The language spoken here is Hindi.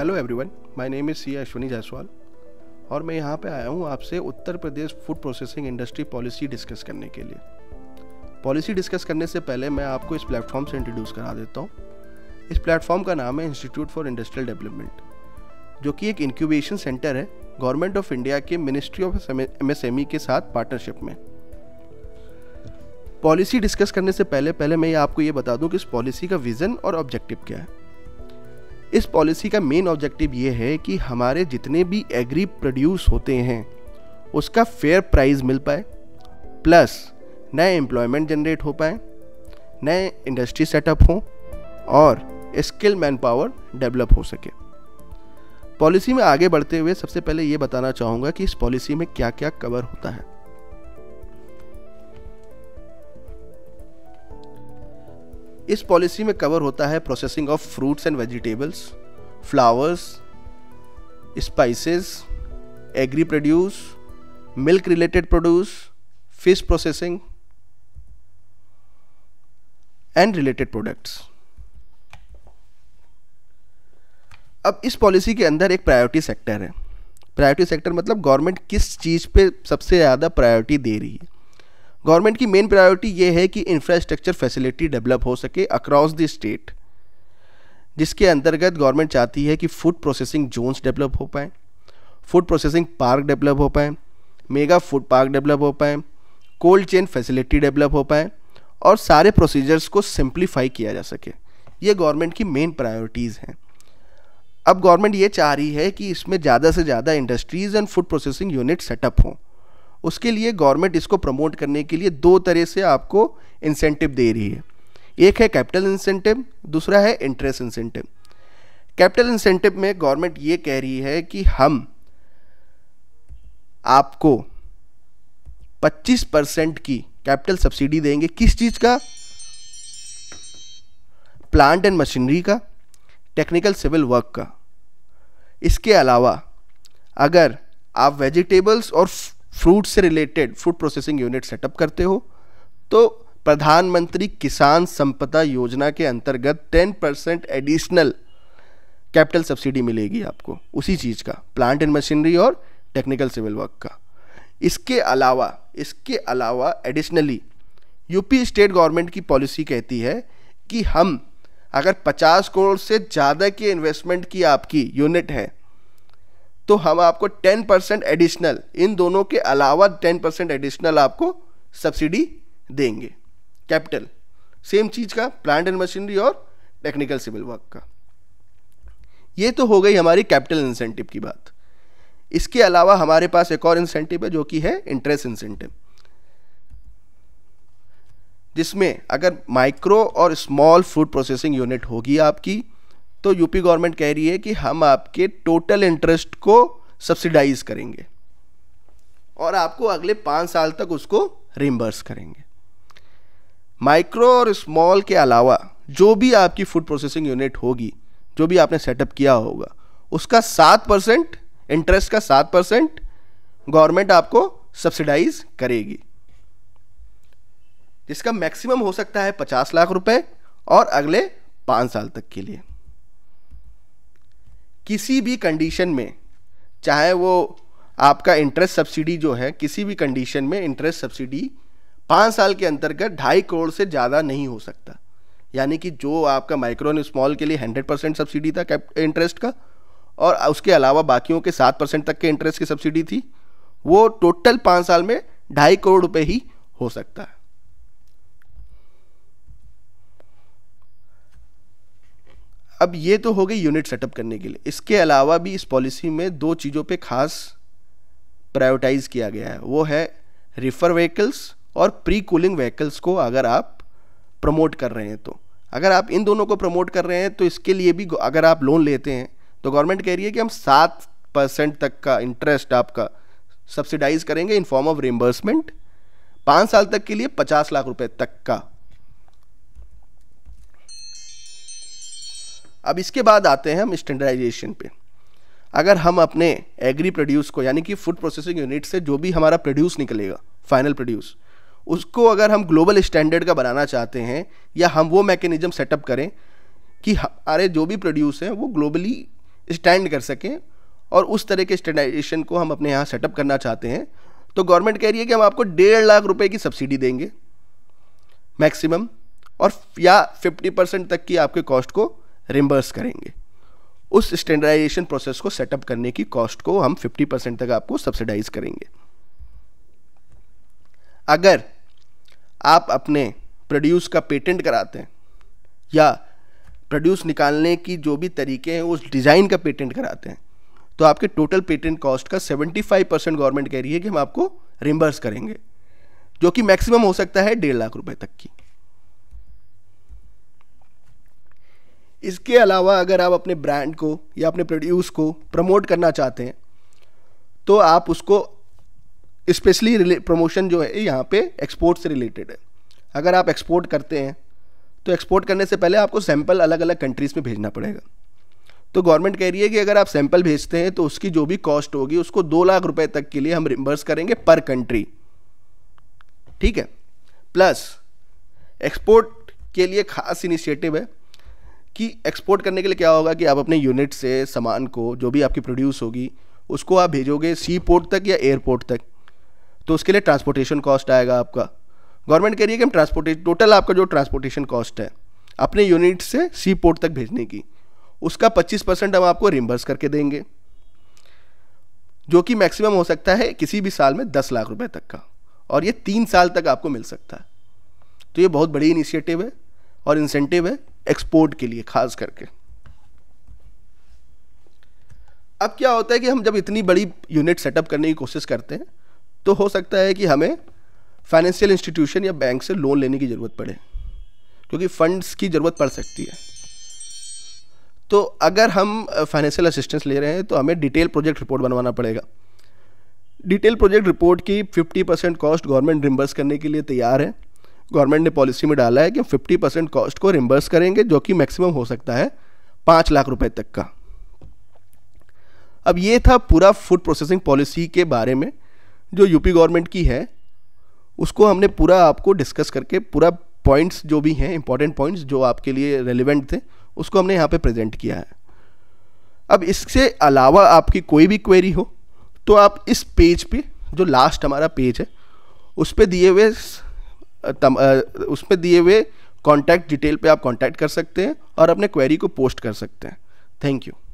Hello everyone, my name is C Ashwini Jaiswal और मैं यहाँ पे आया हूँ आपसे Uttar Pradesh food processing industry policy discuss करने के लिए। पॉलिसी डिस्कस करने से पहले मैं आपको इस प्लेटफॉर्म से इंट्रोड्यूस करा देता हूँ। इस प्लेटफॉर्म का नाम है इंस्टीट्यूट फॉर इंडस्ट्रियल डेवलपमेंट, जो कि एक इंक्यूबेशन सेंटर है गवर्नमेंट ऑफ इंडिया के मिनिस्ट्री ऑफ MSME के साथ पार्टनरशिप में। पॉलिसी डिस्कस करने से पहले मैं आपको ये बता दूं कि इस पॉलिसी का विज़न और ऑब्जेक्टिव क्या है। इस पॉलिसी का मेन ऑब्जेक्टिव ये है कि हमारे जितने भी एग्री प्रोड्यूस होते हैं उसका फेयर प्राइस मिल पाए, प्लस नए एम्प्लॉयमेंट जनरेट हो पाए, नए इंडस्ट्री सेटअप हों और स्किल मैन पावर डेवलप हो सके। पॉलिसी में आगे बढ़ते हुए सबसे पहले ये बताना चाहूँगा कि इस पॉलिसी में क्या क्या कवर होता है। इस पॉलिसी में कवर होता है processing of fruits and vegetables, flowers, spices, agri produce, milk related produce, fish processing and related products. अब इस पॉलिसी के अंदर एक प्रायोरिटी सेक्टर है। प्रायोरिटी सेक्टर मतलब गवर्नमेंट किस चीज़ पे सबसे ज़्यादा प्रायोरिटी दे रही है। गवर्नमेंट की मेन प्रायोरिटी ये है कि इंफ्रास्ट्रक्चर फैसिलिटी डेवलप हो सके अक्रॉस द स्टेट, जिसके अंतर्गत गवर्नमेंट चाहती है कि फूड प्रोसेसिंग जोन्स डेवलप हो पाए, फूड प्रोसेसिंग पार्क डेवलप हो पाए, मेगा फूड पार्क डेवलप हो पाए, कोल्ड चेन फैसिलिटी डेवलप हो पाए और सारे प्रोसीजर्स को सिंप्लीफाई किया जा सके। ये गवर्नमेंट की मेन प्रायोरिटीज़ हैं। अब गवर्नमेंट ये चाह रही है कि इसमें ज़्यादा से ज़्यादा industries and food processing unit setup हों। उसके लिए गवर्नमेंट इसको प्रमोट करने के लिए दो तरह से आपको इंसेंटिव दे रही है। एक है कैपिटल इंसेंटिव, दूसरा है इंटरेस्ट इंसेंटिव। कैपिटल इंसेंटिव में गवर्नमेंट ये कह रही है कि हम आपको 25% की कैपिटल सब्सिडी देंगे। किस चीज़ का? प्लांट एंड मशीनरी का, टेक्निकल सिविल वर्क का। इसके अलावा अगर आप वेजिटेबल्स और फ्रूट से related food processing unit setup करते हो तो प्रधानमंत्री किसान संपदा योजना के अंतर्गत 10% एडिशनल कैपिटल सब्सिडी मिलेगी आपको उसी चीज़ का, प्लांट एंड मशीनरी और टेक्निकल सिविल वर्क का। इसके अलावा एडिशनली यूपी स्टेट गवर्नमेंट की पॉलिसी कहती है कि हम अगर 50 करोड़ से ज़्यादा के इन्वेस्टमेंट की आपकी यूनिट है तो हम आपको 10% एडिशनल, इन दोनों के अलावा 10% एडिशनल आपको सब्सिडी देंगे। कैपिटल सेम चीज़ का, प्लांट एंड मशीनरी और टेक्निकल सिविल वर्क का। ये तो हो गई हमारी कैपिटल इंसेंटिव की बात। इसके अलावा हमारे पास एक और इंसेंटिव है जो कि है इंटरेस्ट इंसेंटिव, जिसमें अगर माइक्रो और स्मॉल फूड प्रोसेसिंग यूनिट होगी आपकी तो यूपी गवर्नमेंट कह रही है कि हम आपके टोटल इंटरेस्ट को सब्सिडाइज करेंगे और आपको अगले 5 साल तक उसको रिम्बर्स करेंगे। माइक्रो और स्मॉल के अलावा जो भी आपकी फूड प्रोसेसिंग यूनिट होगी, जो भी आपने सेटअप किया होगा, उसका 7% इंटरेस्ट का 7% गवर्नमेंट आपको सब्सिडाइज करेगी, जिसका मैक्सिमम हो सकता है 50 लाख रुपए और अगले 5 साल तक के लिए। किसी भी कंडीशन में, चाहे वो आपका इंटरेस्ट सब्सिडी जो है, किसी भी कंडीशन में इंटरेस्ट सब्सिडी 5 साल के अंतर्गत 2.5 करोड़ से ज़्यादा नहीं हो सकता। यानी कि जो आपका माइक्रो एंड स्मॉल के लिए 100% सब्सिडी था इंटरेस्ट का और उसके अलावा बाकियों के 7% तक के इंटरेस्ट की सब्सिडी थी, वो टोटल 5 साल में 2.5 करोड़ रुपए ही हो सकता है। अब ये तो हो गई यूनिट सेटअप करने के लिए। इसके अलावा भी इस पॉलिसी में 2 चीज़ों पे खास प्रायोरिटाइज किया गया है, वो है रिफर व्हीकल्स और प्री कूलिंग व्हीकल्स को अगर आप प्रमोट कर रहे हैं तो। अगर आप इन दोनों को प्रमोट कर रहे हैं तो इसके लिए भी अगर आप लोन लेते हैं तो गवर्नमेंट कह रही है कि हम 7% तक का इंटरेस्ट आपका सब्सिडाइज करेंगे इन फॉर्म ऑफ रिम्बर्समेंट 5 साल तक के लिए 50 लाख रुपए तक का। अब इसके बाद आते हैं हम स्टैंडर्डाइजेशन पे। अगर हम अपने एग्री प्रोड्यूस को, यानी कि फूड प्रोसेसिंग यूनिट से जो भी हमारा प्रोड्यूस निकलेगा, फाइनल प्रोड्यूस, उसको अगर हम ग्लोबल स्टैंडर्ड का बनाना चाहते हैं या हम वो मैकेनिज्म सेटअप करें कि हमारे जो भी प्रोड्यूस हैं वो ग्लोबली स्टैंड कर सकें, और उस तरह के स्टैंडर्डाइजेशन को हम अपने यहाँ सेटअप करना चाहते हैं, तो गवर्नमेंट कह रही है कि हम आपको 1.5 लाख रुपए की सब्सिडी देंगे मैक्सिमम, और या 50% तक की आपके कॉस्ट को रिम्बर्स करेंगे। उस स्टैंडर्डाइजेशन प्रोसेस को सेटअप करने की कॉस्ट को हम 50% तक आपको सब्सिडाइज करेंगे। अगर आप अपने प्रोड्यूस का पेटेंट कराते हैं या प्रोड्यूस निकालने की जो भी तरीके हैं उस डिज़ाइन का पेटेंट कराते हैं, तो आपके टोटल पेटेंट कॉस्ट का 75% गवर्नमेंट कह रही है कि हम आपको रिम्बर्स करेंगे, जो कि मैक्सिमम हो सकता है 1.5 लाख रुपए तक की। इसके अलावा अगर आप अपने ब्रांड को या अपने प्रोड्यूस को प्रमोट करना चाहते हैं, तो आप उसको स्पेशली प्रमोशन जो है यहाँ पे एक्सपोर्ट से रिलेटेड है। अगर आप एक्सपोर्ट करते हैं तो एक्सपोर्ट करने से पहले आपको सैंपल अलग अलग कंट्रीज़ में भेजना पड़ेगा। तो गवर्नमेंट कह रही है कि अगर आप सैंपल भेजते हैं तो उसकी जो भी कॉस्ट होगी उसको 2 लाख रुपए तक के लिए हम रिम्बर्स करेंगे पर कंट्री, ठीक है। प्लस एक्सपोर्ट के लिए खास इनिशिएटिव है कि एक्सपोर्ट करने के लिए क्या होगा कि आप अपने यूनिट से सामान को, जो भी आपकी प्रोड्यूस होगी, उसको आप भेजोगे सी पोर्ट तक या एयरपोर्ट तक, तो उसके लिए ट्रांसपोर्टेशन कॉस्ट आएगा आपका। गवर्नमेंट कह रही है कि हम टोटल आपका जो ट्रांसपोर्टेशन कॉस्ट है अपने यूनिट से सी पोर्ट तक भेजने की, उसका 25% हम आपको रिम्बर्स करके देंगे, जो कि मैक्सिमम हो सकता है किसी भी साल में 10 लाख रुपए तक का, और ये 3 साल तक आपको मिल सकता है। तो ये बहुत बड़ी इनिशिएटिव है और इंसेंटिव है एक्सपोर्ट के लिए खास करके। अब क्या होता है कि हम जब इतनी बड़ी यूनिट सेटअप करने की कोशिश करते हैं तो हो सकता है कि हमें फाइनेंशियल इंस्टीट्यूशन या बैंक से लोन लेने की ज़रूरत पड़े, क्योंकि फंड्स की ज़रूरत पड़ सकती है। तो अगर हम फाइनेंशियल असिस्टेंस ले रहे हैं तो हमें डिटेल प्रोजेक्ट रिपोर्ट बनवाना पड़ेगा। डिटेल प्रोजेक्ट रिपोर्ट की 50% कॉस्ट गवर्नमेंट रिम्बर्स करने के लिए तैयार है। गवर्नमेंट ने पॉलिसी में डाला है कि हम 50% कॉस्ट को रिम्बर्स करेंगे, जो कि मैक्सिमम हो सकता है 5 लाख रुपए तक का। अब ये था पूरा फूड प्रोसेसिंग पॉलिसी के बारे में जो यूपी गवर्नमेंट की है, उसको हमने पूरा आपको डिस्कस करके पूरा पॉइंट्स जो भी हैं इंपॉर्टेंट पॉइंट्स जो आपके लिए रेलिवेंट थे उसको हमने यहाँ पे प्रेजेंट किया है। अब इससे अलावा आपकी कोई भी क्वेरी हो तो आप इस पेज पे, जो लास्ट हमारा पेज है, उस पे दिए हुए कॉन्टैक्ट डिटेल पे आप कॉन्टैक्ट कर सकते हैं और अपने क्वेरी को पोस्ट कर सकते हैं। Thank you.